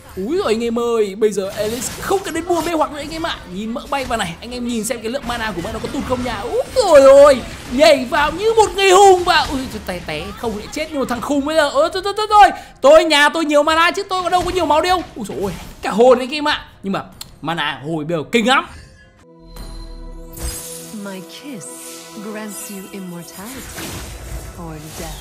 Úi rồi anh em ơi, bây giờ Alice không cần đến bùa mê hoặc nữa anh em ạ. Nhìn mỡ bay vào này, anh em nhìn xem cái lượng mana của mỡ nó có tụt không nha. Úi rồi ôi, nhảy vào như một người hùng vào. Ui té té không lại chết như một thằng khùng bây giờ. Thôi, tôi nhà tôi nhiều mana chứ tôi có đâu có nhiều máu đâu. Ui rồi cả hồn anh em ạ. Nhưng mà mana hồi bây giờ kinh lắm. My kiss grants you immortality or death.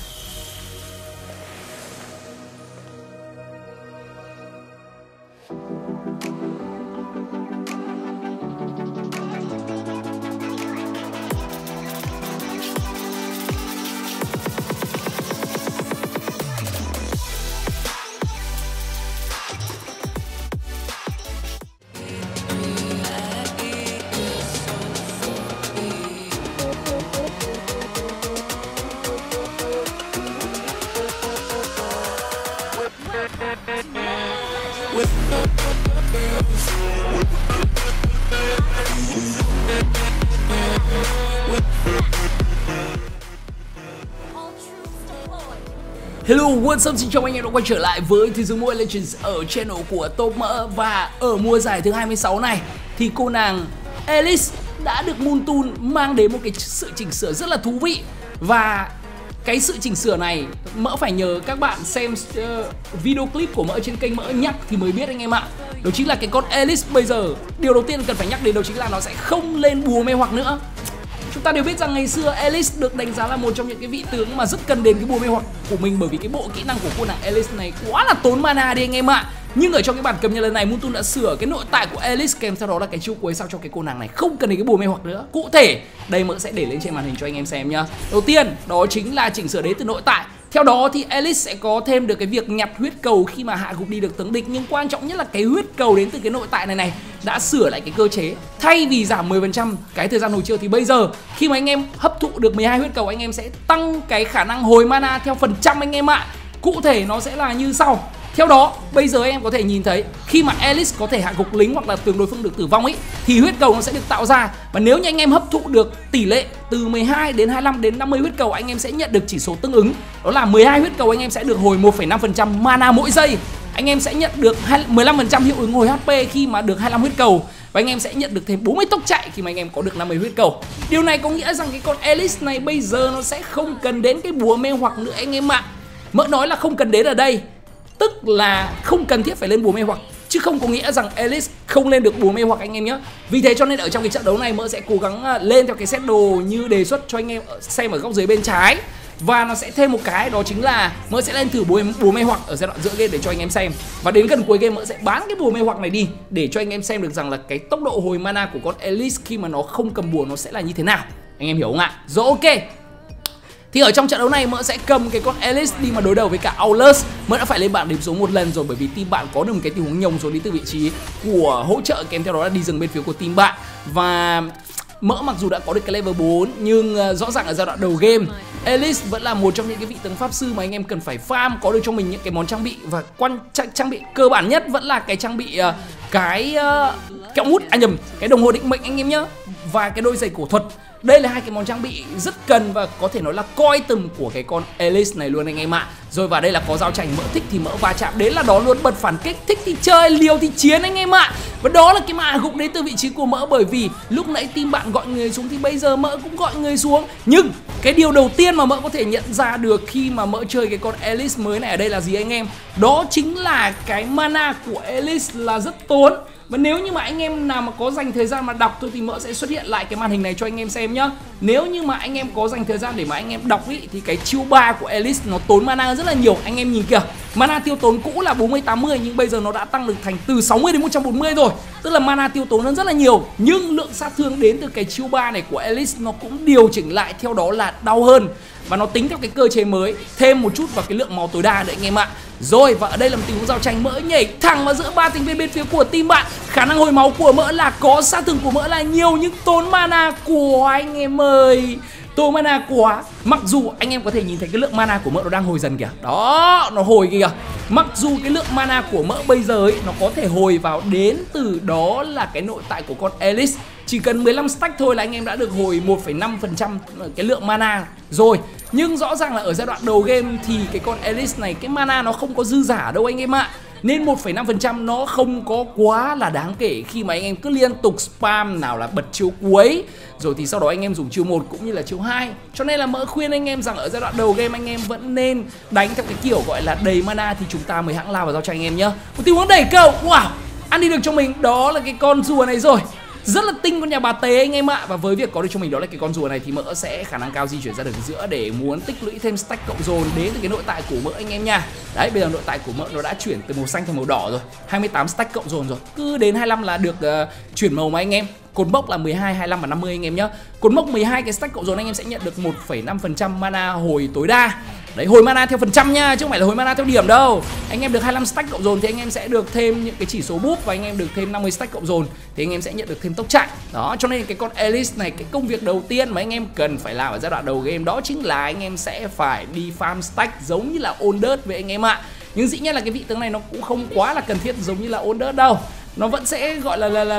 Hello, what's up, xin chào anh em đã quay trở lại với Thế giới Mobile Legends ở channel của Top Mỡ. Và ở mùa giải thứ 26 này thì cô nàng Alice đã được Moontoon mang đến một cái sự chỉnh sửa rất là thú vị. Và cái sự chỉnh sửa này Mỡ phải nhờ các bạn xem video clip của Mỡ trên kênh Mỡ nhắc thì mới biết anh em ạ. Đó chính là cái con Alice bây giờ, điều đầu tiên cần phải nhắc đến đó chính là nó sẽ không lên bùa mê hoặc nữa. Chúng ta đều biết rằng ngày xưa Alice được đánh giá là một trong những cái vị tướng mà rất cần đến cái bùa mê hoặc của mình, bởi vì cái bộ kỹ năng của cô nàng Alice này quá là tốn mana đi anh em ạ. Nhưng ở trong cái bản cập nhật lần này, Moontoon đã sửa cái nội tại của Alice, kèm theo đó là cái chiêu cuối sao cho cái cô nàng này không cần đến cái bùa mê hoặc nữa. Cụ thể, đây Mỡ sẽ để lên trên màn hình cho anh em xem nhá. Đầu tiên, đó chính là chỉnh sửa đến từ nội tại. Theo đó thì Alice sẽ có thêm được cái việc nhặt huyết cầu khi mà hạ gục đi được tướng địch. Nhưng quan trọng nhất là cái huyết cầu đến từ cái nội tại này đã sửa lại cái cơ chế. Thay vì giảm 10% cái thời gian hồi chiêu thì bây giờ khi mà anh em hấp thụ được 12 huyết cầu, anh em sẽ tăng cái khả năng hồi mana theo phần trăm anh em ạ. Cụ thể nó sẽ là như sau. Theo đó, bây giờ em có thể nhìn thấy khi mà Alice có thể hạ gục lính hoặc là tướng đối phương được tử vong ấy, thì huyết cầu nó sẽ được tạo ra. Và nếu như anh em hấp thụ được tỷ lệ từ 12 đến 25 đến 50 huyết cầu, anh em sẽ nhận được chỉ số tương ứng. Đó là 12 huyết cầu anh em sẽ được hồi 1,5% mana mỗi giây. Anh em sẽ nhận được 15% hiệu ứng hồi HP khi mà được 25 huyết cầu. Và anh em sẽ nhận được thêm 40 tốc chạy khi mà anh em có được 50 huyết cầu. Điều này có nghĩa rằng cái con Alice này bây giờ nó sẽ không cần đến cái bùa mê hoặc nữa anh em ạ. Mỡ nói là không cần đến ở đây, tức là không cần thiết phải lên bùa mê hoặc, chứ không có nghĩa rằng Alice không lên được bùa mê hoặc anh em nhé. Vì thế cho nên ở trong cái trận đấu này Mỡ sẽ cố gắng lên theo cái set đồ như đề xuất cho anh em xem ở góc dưới bên trái. Và nó sẽ thêm một cái, đó chính là Mỡ sẽ lên thử bùa mê hoặc ở giai đoạn giữa game để cho anh em xem. Và đến gần cuối game Mỡ sẽ bán cái bùa mê hoặc này đi để cho anh em xem được rằng là cái tốc độ hồi mana của con Alice khi mà nó không cầm bùa nó sẽ là như thế nào. Anh em hiểu không ạ? Rồi, ok. Thì ở trong trận đấu này Mỡ sẽ cầm cái con Alice đi mà đối đầu với cả Aulus. Mỡ đã phải lên bảng điểm số một lần rồi, bởi vì team bạn có được một cái tình huống nhồng rồi đi từ vị trí của hỗ trợ, kèm theo đó là đi dừng bên phía của team bạn. Và Mỡ mặc dù đã có được cái level 4 nhưng rõ ràng ở giai đoạn đầu game Alice vẫn là một trong những cái vị tướng pháp sư mà anh em cần phải farm có được cho mình những cái món trang bị. Và trang bị cơ bản nhất vẫn là cái trang bị cái kẹo mút, cái đồng hồ định mệnh anh em nhá, và cái đôi giày cổ thuật. Đây là hai cái món trang bị rất cần và có thể nói là coi tầm của cái con Alice này luôn anh em ạ. Rồi và đây là có dao chành, Mỡ thích thì Mỡ va chạm đến là đó luôn, bật phản kích, thích thì chơi, liều thì chiến anh em ạ. Và đó là cái mà gục đến từ vị trí của Mỡ, bởi vì lúc nãy team bạn gọi người xuống thì bây giờ Mỡ cũng gọi người xuống. Nhưng cái điều đầu tiên mà Mỡ có thể nhận ra được khi mà Mỡ chơi cái con Alice mới này ở đây là gì anh em? Đó chính là cái mana của Alice là rất tốn. Và nếu như mà anh em nào mà có dành thời gian mà đọc thôi thì Mỡ sẽ xuất hiện lại cái màn hình này cho anh em xem nhá. Nếu như mà anh em có dành thời gian để mà anh em đọc ý, thì cái chiêu 3 của Alice nó tốn mana rất là nhiều. Anh em nhìn kìa, mana tiêu tốn cũ là 40-80 nhưng bây giờ nó đã tăng được thành từ 60 đến 140 rồi. Tức là mana tiêu tốn hơn rất là nhiều. Nhưng lượng sát thương đến từ cái chiêu 3 này của Alice nó cũng điều chỉnh lại theo đó là đau hơn. Và nó tính theo cái cơ chế mới, thêm một chút vào cái lượng máu tối đa đấy anh em ạ. Rồi, và ở đây là một tình huống giao tranh, Mỡ nhảy thẳng vào giữa ba thành viên bên phía của team bạn. Khả năng hồi máu của Mỡ là có, sát thương của Mỡ là nhiều nhưng tốn mana của anh em ơi. Tốn mana quá. Mặc dù anh em có thể nhìn thấy cái lượng mana của Mỡ nó đang hồi dần kìa. Đó, nó hồi kìa. Mặc dù cái lượng mana của Mỡ bây giờ ấy, nó có thể hồi vào đến từ đó là cái nội tại của con Alice. Chỉ cần 15 stack thôi là anh em đã được hồi 1,5% cái lượng mana rồi. Nhưng rõ ràng là ở giai đoạn đầu game thì cái con Alice này cái mana nó không có dư giả đâu anh em ạ. Nên 1,5% nó không có quá là đáng kể khi mà anh em cứ liên tục spam, nào là bật chiêu cuối rồi thì sau đó anh em dùng chiêu 1 cũng như là chiêu 2. Cho nên là mỡ khuyên anh em rằng ở giai đoạn đầu game anh em vẫn nên đánh theo cái kiểu gọi là đầy mana thì chúng ta mới hãng lao vào giao tranh anh em nhá. Một tình huống đẩy cầu, wow, ăn đi được cho mình, đó là cái con rùa này rồi. Rất là tinh con nhà bà Tế anh em ạ. Và với việc có được cho mình đó là cái con rùa này thì mỡ sẽ khả năng cao di chuyển ra đường giữa để muốn tích lũy thêm stack cộng dồn đến từ cái nội tại của mỡ anh em nha. Đấy, bây giờ nội tại của mỡ nó đã chuyển từ màu xanh thành màu đỏ rồi, 28 stack cộng dồn rồi. Cứ đến 25 là được chuyển màu mà anh em. Cột mốc là 12, 25 và 50 anh em nhá. Cột mốc 12 cái stack cộng dồn anh em sẽ nhận được 1,5% mana hồi tối đa. Đấy, hồi mana theo phần trăm nha, chứ không phải là hồi mana theo điểm đâu. Anh em được 25 stack cộng dồn thì anh em sẽ được thêm những cái chỉ số boost, và anh em được thêm 50 stack cộng dồn thì anh em sẽ nhận được thêm tốc chạy. Đó, cho nên cái con Elise này, cái công việc đầu tiên mà anh em cần phải làm ở giai đoạn đầu game đó chính là anh em sẽ phải đi farm stack giống như là Ondert với anh em ạ. Nhưng dĩ nhiên là cái vị tướng này nó cũng không quá là cần thiết giống như là Ondert đâu. Nó vẫn sẽ gọi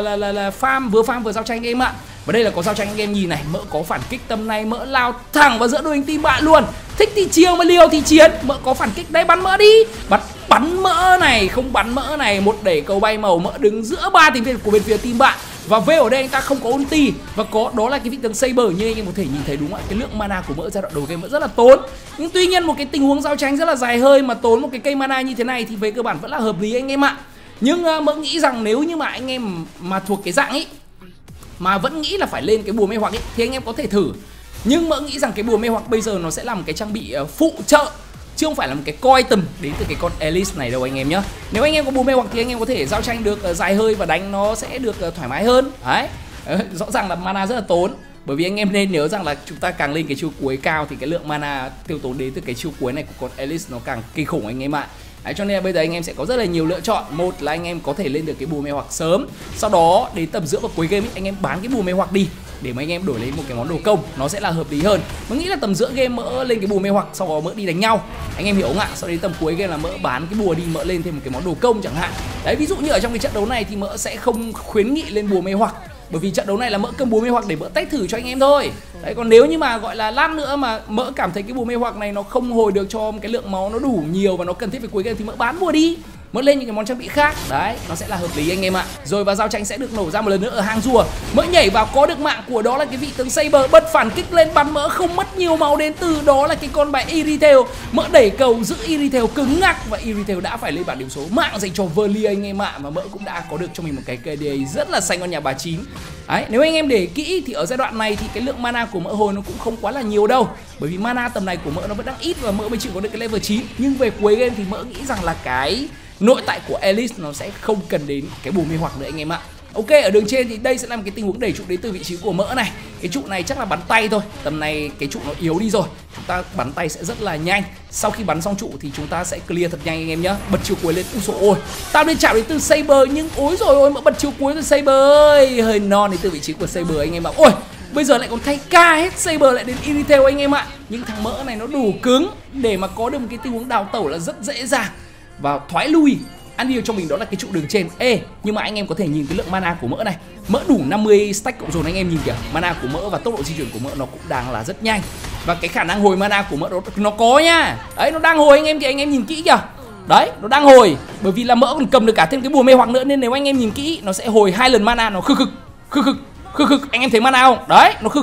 là farm vừa giao tranh anh em ạ. Và đây là có giao tranh anh em nhìn này, mỡ có phản kích tầm này, mỡ lao thẳng vào giữa đội hình team bạn luôn. Thích thì chiêu mà liều thì chiến, mỡ có phản kích đây, bắn mỡ đi. Bắn mỡ này, không bắn mỡ này, một đẩy cầu bay màu, mỡ đứng giữa 3 thành viên của bên phía team bạn. Và V ở đây anh ta không có ulti và có đó là cái vị tướng Saber, như anh em có thể nhìn thấy đúng không ạ? Cái lượng mana của mỡ giai đoạn đầu game rất là tốn. Nhưng tuy nhiên một cái tình huống giao tranh rất là dài hơi mà tốn một cái cây mana như thế này thì về cơ bản vẫn là hợp lý anh em ạ. Nhưng mỡ nghĩ rằng nếu như mà anh em mà thuộc cái dạng ấy mà vẫn nghĩ là phải lên cái bùa mê hoặc ấy thì anh em có thể thử. Nhưng mỡ nghĩ rằng cái bùa mê hoặc bây giờ nó sẽ là một cái trang bị phụ trợ, chứ không phải là một cái coi item đến từ cái con Elise này đâu anh em nhé. Nếu anh em có bùa mê hoặc thì anh em có thể giao tranh được dài hơi và đánh nó sẽ được thoải mái hơn. Đấy, rõ ràng là mana rất là tốn. Bởi vì anh em nên nhớ rằng là chúng ta càng lên cái chiêu cuối cao thì cái lượng mana tiêu tốn đến từ cái chiêu cuối này của con Elise nó càng kinh khủng anh em ạ. Đấy, cho nên là bây giờ anh em sẽ có rất là nhiều lựa chọn. Một là anh em có thể lên được cái bùa mê hoặc sớm, sau đó đến tầm giữa và cuối game ấy, anh em bán cái bùa mê hoặc đi để mà anh em đổi lấy một cái món đồ công, nó sẽ là hợp lý hơn. Mình nghĩ là tầm giữa game mỡ lên cái bùa mê hoặc, sau đó mỡ đi đánh nhau, anh em hiểu không ạ? Sau đến tầm cuối game là mỡ bán cái bùa đi, mỡ lên thêm một cái món đồ công chẳng hạn. Đấy, ví dụ như ở trong cái trận đấu này thì mỡ sẽ không khuyến nghị lên bùa mê hoặc, bởi vì trận đấu này là mỡ cầm bùa mê hoặc để mỡ test thử cho anh em thôi. Đấy, còn nếu như mà gọi là lát nữa mà mỡ cảm thấy cái bùa mê hoặc này nó không hồi được cho cái lượng máu nó đủ nhiều và nó cần thiết về cuối game thì mỡ bán bùa đi, mỡ lên những cái món trang bị khác. Đấy, nó sẽ là hợp lý anh em ạ. Rồi và giao tranh sẽ được nổ ra một lần nữa ở hang rùa. Mỡ nhảy vào có được mạng của đó là cái vị tướng Saber, bật phản kích lên bắn mỡ không mất nhiều máu đến từ đó là cái con bài Irithel. Mỡ đẩy cầu giữ Irithel cứng ngắc và Irithel đã phải lên bảng điểm số mạng dành cho Verlia anh em ạ. Và mỡ cũng đã có được cho mình một cái KDA rất là xanh con nhà bà Chín. Đấy, nếu anh em để kỹ thì ở giai đoạn này thì cái lượng mana của mỡ hồi nó cũng không quá là nhiều đâu, bởi vì mana tầm này của mỡ nó vẫn đang ít và mỡ mới chịu có được cái level 9. Nhưng về cuối game thì mỡ nghĩ rằng là cái nội tại của Elise nó sẽ không cần đến cái bùa mê hoặc nữa anh em ạ. Ok, ở đường trên thì đây sẽ là một cái tình huống đẩy trụ đến từ vị trí của mỡ này. Cái trụ này chắc là bắn tay thôi, tầm này cái trụ nó yếu đi rồi, chúng ta bắn tay sẽ rất là nhanh. Sau khi bắn xong trụ thì chúng ta sẽ clear thật nhanh anh em nhá. Bật chiều cuối lên, úi dồi ôi, tao nên chạm đến từ Saber nhưng ối rồi ôi, mỡ bật chiều cuối từ Saber ơi, hơi non đến từ vị trí của Saber anh em ạ. Ôi, bây giờ lại còn thay ca hết, Saber lại đến Irithel anh em ạ. Nhưng thằng mỡ này nó đủ cứng để mà có được một cái tình huống đào tẩu là rất dễ dàng và thoái lui. Ăn điều cho mình đó là cái trụ đường trên. Nhưng mà anh em có thể nhìn cái lượng mana của mỡ này, mỡ đủ 50 stack cộng dồn, anh em nhìn kìa, mana của mỡ và tốc độ di chuyển của mỡ nó cũng đang là rất nhanh. Và cái khả năng hồi mana của mỡ nó có nha. Đấy, nó đang hồi anh em kìa, anh em nhìn kỹ kìa. Đấy, nó đang hồi, bởi vì là mỡ còn cầm được cả thêm cái bùa mê hoặc nữa, nên nếu anh em nhìn kỹ nó sẽ hồi 2 lần mana, nó khực khực. Anh em thấy mana không? Đấy, nó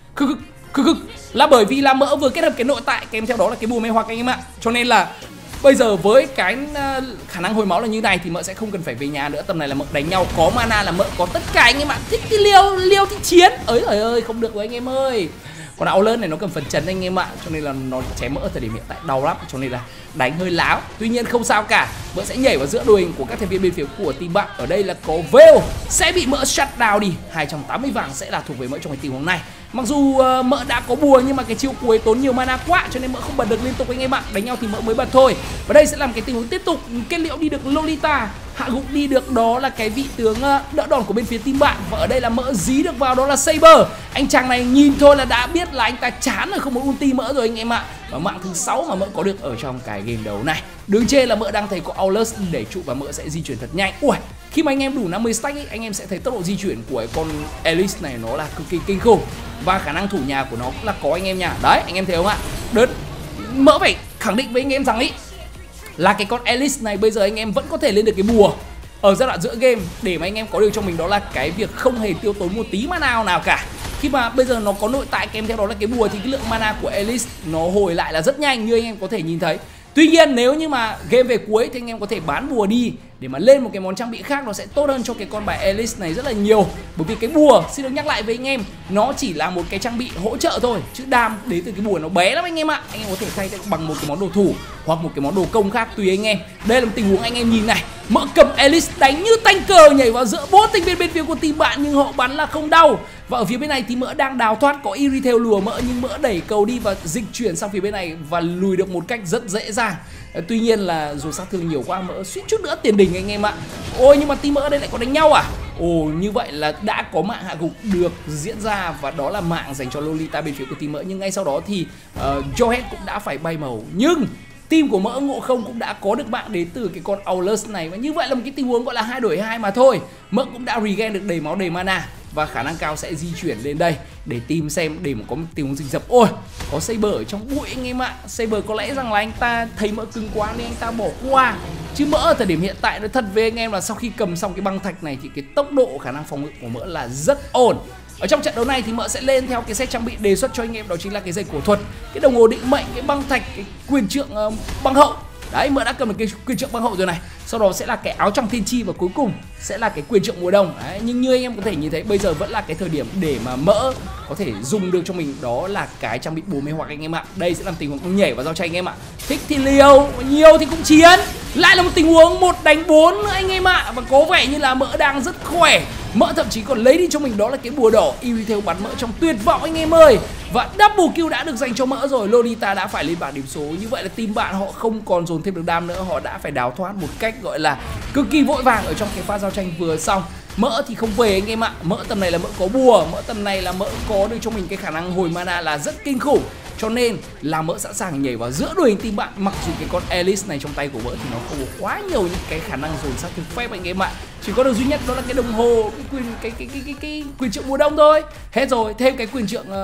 khực là bởi vì là mỡ vừa kết hợp cái nội tại kèm theo đó là cái bùa mê hoặc anh em ạ. Cho nên là bây giờ với cái khả năng hồi máu là như này thì mỡ sẽ không cần phải về nhà nữa. Tầm này là mỡ đánh nhau có mana là mỡ có tất cả anh em ạ. Thích thì liêu thì chiến. Ơi trời ơi, không được rồi anh em ơi. Còn áo lớn này nó cầm phần chấn anh em ạ, cho nên là nó chém mỡ ở thời điểm hiện tại đau lắm, cho nên là đánh hơi láo. Tuy nhiên không sao cả, mỡ sẽ nhảy vào giữa đội hình của các thành viên bên phía của team bạn. Ở đây là có Veil sẽ bị mỡ shut down đi, 280 vàng sẽ là thuộc về mỡ trong cái tình huống này. Mặc dù mỡ đã có bùa nhưng mà cái chiêu cuối tốn nhiều mana quá, cho nên mỡ không bật được liên tục anh em ạ. Đánh nhau thì mỡ mới bật thôi. Và đây sẽ làm cái tình huống tiếp tục. Kết liễu đi được Lolita, hạ gục đi được đó là cái vị tướng đỡ đòn của bên phía team bạn. Và ở đây là mỡ dí được vào đó là Saber. Anh chàng này nhìn thôi là đã biết là anh ta chán rồi, không muốn ulti mỡ rồi anh em ạ. Và mạng thứ 6 mà mỡ có được ở trong cái game đấu này. Đường trên là mỡ đang thấy có Aulus để trụ và mỡ sẽ di chuyển thật nhanh. Ui, khi mà anh em đủ 50 stack ấy, anh em sẽ thấy tốc độ di chuyển của cái con Elise này nó là cực kỳ kinh khủng. Và khả năng thủ nhà của nó cũng là có anh em nha. Đấy, anh em thấy không ạ? Mỡ phải khẳng định với anh em rằng ý, là cái con Alice này bây giờ anh em vẫn có thể lên được cái bùa ở giai đoạn giữa game để mà anh em có được cho mình đó là cái việc không hề tiêu tốn một tí mana nào cả. Khi mà bây giờ nó có nội tại kèm theo đó là cái bùa thì cái lượng mana của Alice nó hồi lại là rất nhanh như anh em có thể nhìn thấy. Tuy nhiên nếu như mà game về cuối thì anh em có thể bán bùa đi để mà lên một cái món trang bị khác, nó sẽ tốt hơn cho cái con bài Alice này rất là nhiều. Bởi vì cái bùa, xin được nhắc lại với anh em, nó chỉ là một cái trang bị hỗ trợ thôi, chứ đam đến từ cái bùa nó bé lắm anh em ạ. Anh em có thể thay thế bằng một cái món đồ thủ hoặc một cái món đồ công khác tùy anh em. Đây là một tình huống anh em nhìn này, Mỡ cầm Alice đánh như tanh cờ nhảy vào giữa 4 thành viên bên phía của team bạn nhưng họ bắn là không đau. Và ở phía bên này thì Mỡ đang đào thoát, có Iri theo lùa Mỡ nhưng Mỡ đẩy cầu đi và dịch chuyển sang phía bên này và lùi được một cách rất dễ dàng. Tuy nhiên là dù sát thương nhiều quá Mỡ suýt chút nữa tiền đình anh em ạ. Ôi nhưng mà team Mỡ đây lại có đánh nhau à? Ồ, như vậy là đã có mạng hạ gục được diễn ra và đó là mạng dành cho Lolita bên phía của team Mỡ. Nhưng ngay sau đó thì Johet cũng đã phải bay màu. Nhưng team của Mỡ Ngộ Không cũng đã có được mạng đến từ cái con Aulus này. Và như vậy là một cái tình huống gọi là 2 đổi 2 mà thôi. Mỡ cũng đã regen được đầy máu đầy mana và khả năng cao sẽ di chuyển lên đây để tìm xem để mà có một tình huống rình rập. Ôi, có Saber ở trong bụi anh em ạ. Saber có lẽ rằng là anh ta thấy Mỡ cứng quá nên anh ta bỏ qua. Chứ Mỡ ở thời điểm hiện tại nói thật với anh em là sau khi cầm xong cái băng thạch này thì cái tốc độ khả năng phòng ngự của Mỡ là rất ổn. Ở trong trận đấu này thì Mỡ sẽ lên theo cái set trang bị đề xuất cho anh em, đó chính là cái dây cổ thuật, cái đồng hồ định mệnh, cái băng thạch, cái quyền trượng băng hậu. Đấy, Mỡ đã cầm được cái quyền trượng băng hậu rồi này. Sau đó sẽ là cái áo trong thiên chi và cuối cùng sẽ là cái quyền trượng mùa đông. Đấy, nhưng như anh em có thể nhìn thấy bây giờ vẫn là cái thời điểm để mà Mỡ có thể dùng được cho mình đó là cái trang bị bùa mê hoặc anh em ạ. Đây sẽ làm tình huống nhảy vào giao tranh anh em ạ. Thích thì liều, nhiều thì cũng chiến. Lại là một tình huống 1 đánh 4 nữa anh em ạ. Và có vẻ như là Mỡ đang rất khỏe. Mỡ thậm chí còn lấy đi cho mình đó là cái bùa đỏ. Irithel bắn Mỡ trong tuyệt vọng anh em ơi. Và double kill đã được dành cho Mỡ rồi. Lolita đã phải lên bảng điểm số. Như vậy là team bạn họ không còn dồn thêm được đam nữa. Họ đã phải đào thoát một cách gọi là cực kỳ vội vàng ở trong cái pha giao tranh vừa xong. Mỡ thì không về anh em ạ. Mỡ tầm này là Mỡ có bùa. Mỡ tầm này là Mỡ có được cho mình cái khả năng hồi mana là rất kinh khủng. Cho nên là Mỡ sẵn sàng nhảy vào giữa đội hình team bạn. Mặc dù cái con Alice này trong tay của Mỡ thì nó không có quá nhiều những cái khả năng dồn sát thương phép anh em ạ. Chỉ có được duy nhất đó là cái đồng hồ, cái quyền trượng mùa đông thôi. Hết rồi, thêm cái quyền trượng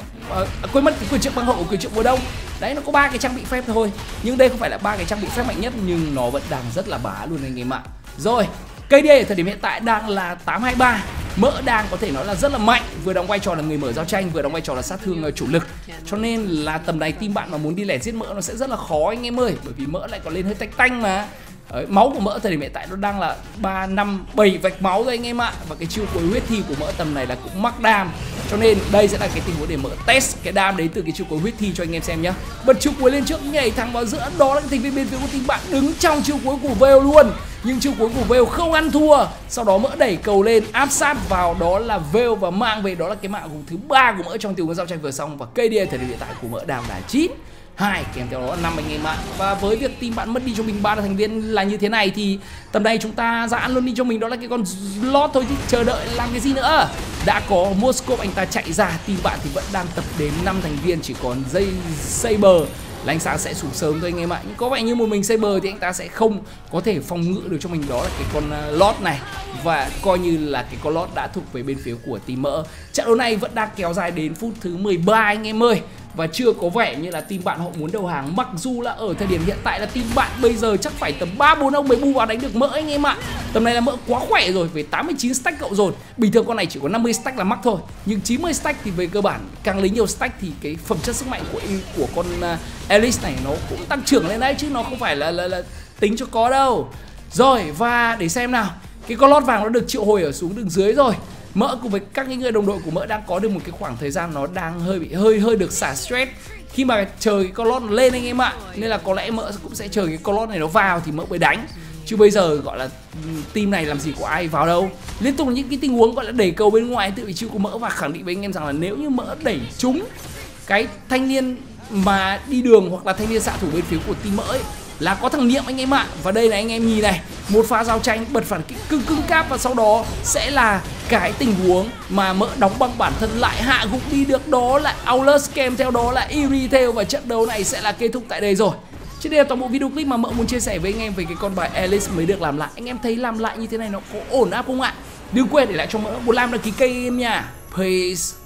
quên mất cái quyền trượng băng hậu của quyền trượng mùa đông. Đấy, nó có 3 cái trang bị phép thôi. Nhưng đây không phải là 3 cái trang bị phép mạnh nhất nhưng nó vẫn đang rất là bá luôn anh em ạ. Rồi, KD ở thời điểm hiện tại đang là 823. Mỡ đang có thể nói là rất là mạnh, vừa đóng vai trò là người mở giao tranh, vừa đóng vai trò là sát thương chủ lực. Cho nên là tầm này team bạn mà muốn đi lẻ giết Mỡ nó sẽ rất là khó anh em ơi, bởi vì Mỡ lại còn lên hơi tách tanh mà. Đấy, máu của Mỡ thời điểm hiện tại nó đang là 3, 5, 7 vạch máu rồi anh em ạ. Và cái chiêu cuối huyết thi của Mỡ tầm này là cũng mắc đam. Cho nên đây sẽ là cái tình huống để Mỡ test cái đam đến từ cái chiêu cuối huyết thi cho anh em xem nhá. Bật chiêu cuối lên trước, nhảy thẳng vào giữa, đó là cái thành viên bên phía của team bạn đứng trong chiêu cuối của Veil luôn. Nhưng chiêu cuối của Veil không ăn thua. Sau đó Mỡ đẩy cầu lên áp sát vào đó là Veil và mang về đó là cái mạng thứ 3 của Mỡ trong tình huống giao tranh vừa xong. Và KD thời điểm hiện tại của Mỡ đang là 9, 2 kèm theo đó là 5 anh em ạ. Và với việc team bạn mất đi cho mình 3 thành viên là như thế này thì tầm đây chúng ta giãn luôn đi cho mình đó là cái con Lord thôi chứ chờ đợi làm cái gì nữa. Đã có Moscow anh ta chạy ra, team bạn thì vẫn đang tập đến 5 thành viên, chỉ còn dây Saber là ánh sáng sẽ sụp sớm thôi anh em ạ. Nhưng có vẻ như một mình Saber thì anh ta sẽ không có thể phòng ngự được cho mình đó là cái con Lord này. Và coi như là cái con Lord đã thuộc về bên phía của team Mỡ. Trận đấu này vẫn đang kéo dài đến phút thứ 13 anh em ơi. Và chưa có vẻ như là team bạn họ muốn đầu hàng. Mặc dù là ở thời điểm hiện tại là team bạn bây giờ chắc phải tầm 3-4 ông mới bu vào đánh được Mỡ anh em ạ. Tầm này là Mỡ quá khỏe rồi, về 89 stack cộng dồn. Bình thường con này chỉ có 50 stack là mắc thôi. Nhưng 90 stack thì về cơ bản càng lấy nhiều stack thì cái phẩm chất sức mạnh của con Alice này nó cũng tăng trưởng lên đấy, chứ nó không phải là tính cho có đâu. Rồi, và để xem nào, cái con lót vàng nó được triệu hồi ở xuống đường dưới rồi. Mỡ cùng với các người đồng đội của Mỡ đang có được một cái khoảng thời gian nó đang hơi được xả stress khi mà chờ cái con lót nó lên anh em ạ. Nên là có lẽ Mỡ cũng sẽ chờ cái con lót này nó vào thì Mỡ mới đánh. Chứ bây giờ gọi là team này làm gì có ai vào đâu. Liên tục là những cái tình huống gọi là đẩy cầu bên ngoài tự vị trí của Mỡ. Và khẳng định với anh em rằng là nếu như Mỡ đẩy trúng cái thanh niên mà đi đường hoặc là thanh niên xạ thủ bên phía của team Mỡ ấy, là có thằng Niệm anh em ạ. Và đây là anh em nhìn này, một pha giao tranh bật phản kích cưng cáp và sau đó sẽ là cái tình huống mà Mỡ đóng băng bản thân lại hạ gục đi được đó là Aulus, kèm theo đó là Irithel. Và trận đấu này sẽ là kết thúc tại đây rồi. Trên đây là toàn bộ video clip mà Mỡ muốn chia sẻ với anh em về cái con bài Alice mới được làm lại. Anh em thấy làm lại như thế này nó có ổn áp không ạ? Đừng quên để lại cho Mỡ một like, đăng ký kênh em nha. Peace.